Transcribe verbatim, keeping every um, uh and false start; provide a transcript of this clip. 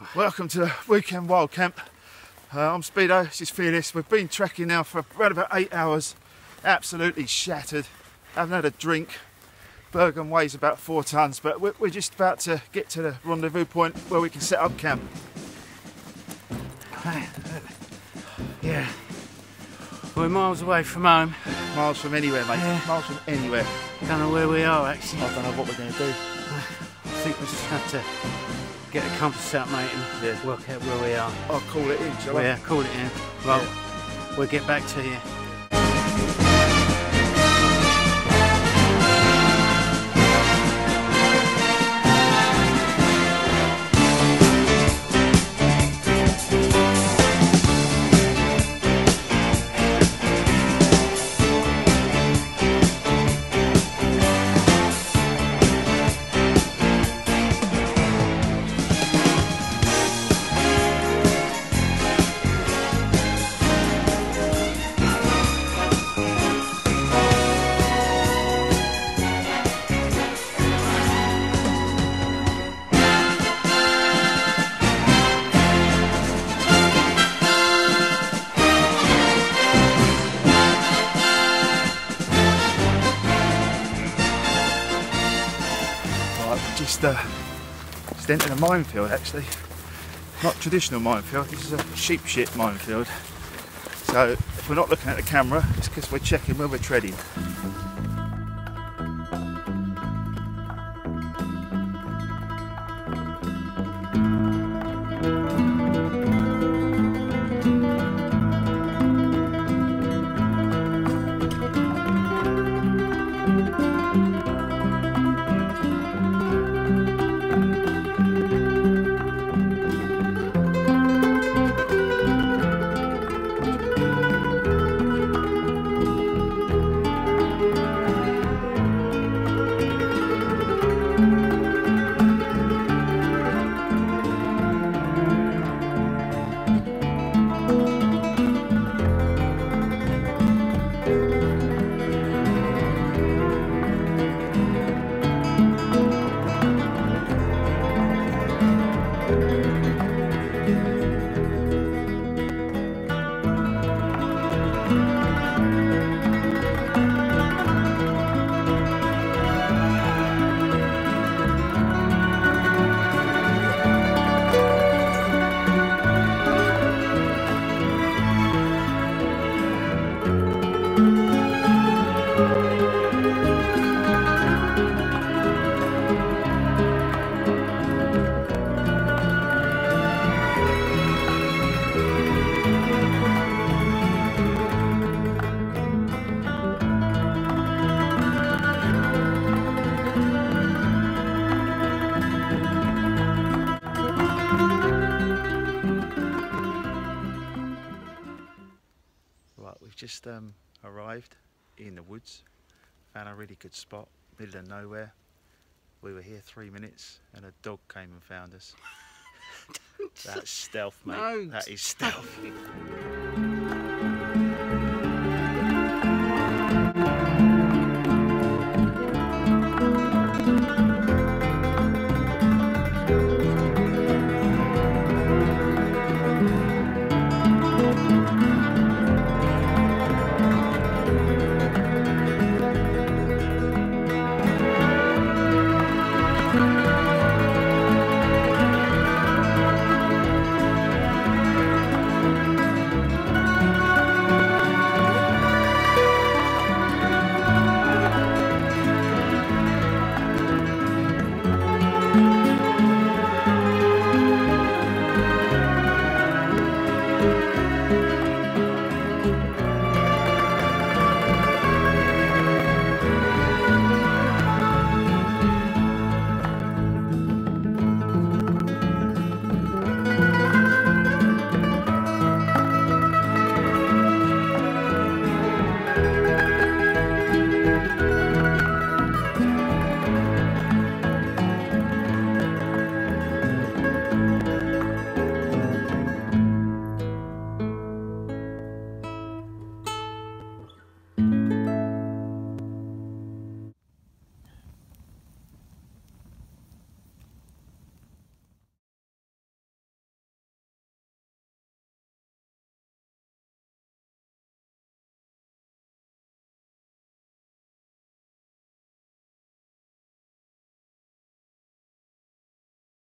Welcome to the Woodland Wildcamp. Uh, I'm Speedo, this is Fearless. We've been trekking now for around about eight hours. Absolutely shattered. Haven't had a drink. Bergen weighs about four tonnes, but we're, we're just about to get to the rendezvous point where we can set up camp. Yeah. We're miles away from home. Miles from anywhere, mate. Yeah. Miles from anywhere. Don't know where we are, actually. I don't know what we're going to do. I think we just have to get a compass out, mate, and Yeah. work out where we are. I'll call it in, shall I? Yeah, call it in. Well, Yeah. we'll get back to you. Just, uh, just entered a minefield, actually. Not traditional minefield, this is a sheep shit minefield. So if we're not looking at the camera, it's because we're checking where we're treading. Right, we've just um, arrived in the woods, found a really good spot, middle of nowhere. We were here three minutes and a dog came and found us. That's stealth, mate. No. That is stealth.